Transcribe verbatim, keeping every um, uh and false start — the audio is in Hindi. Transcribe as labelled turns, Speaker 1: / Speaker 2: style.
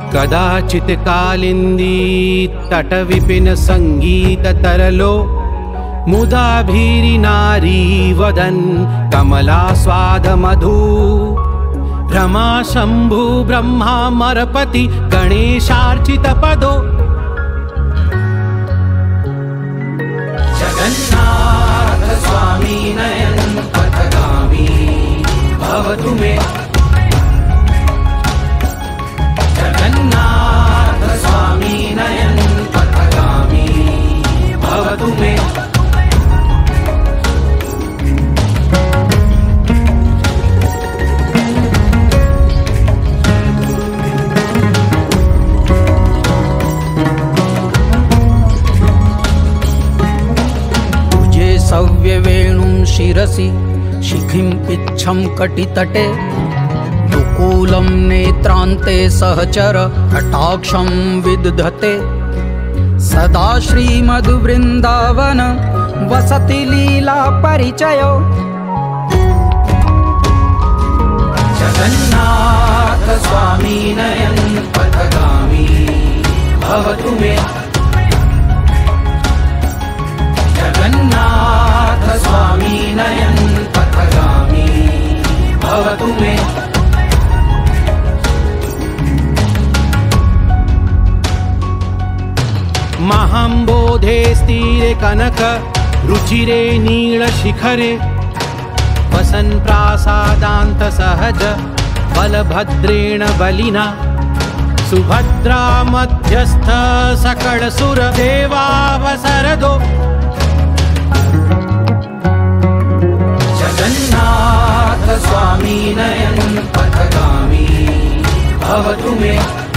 Speaker 1: कदाचित् कालिंदी तट विपिन संगीत तरलो मुदा भीरी नारी वदन कमला स्वाद मधु ब्रह्मा शंभु ब्रह्मा मरपति गणेशार्चित पदो जगन्नाथ स्वामी नयन पथगामी भवतु मे जगन्नाथ स्वामी नयन पथगामी भवतु मे सव्यवेणुं शिरसि शिखिं इच्छं कटितटे दुकूलं नेत्रान्ते सहचर कटाक्षं विदधते सदा श्रीमद्वृन्दावन वसति लीला परिचयो जगन्नाथ स्वामी नयन पथगामी भवतु मे जगन्नाथ स्वामी नयन पथगामी भवतु मे महाम्बोधे स्थिरे कनक रुचिरे नील शिखरे वसन् प्रासादान्त सहज बलभद्रेण बलिना सुभद्रा मध्यस्थ सकल सुर देवावसरदो जगन्नाथ स्वामी नयन पथगामी भवतु मे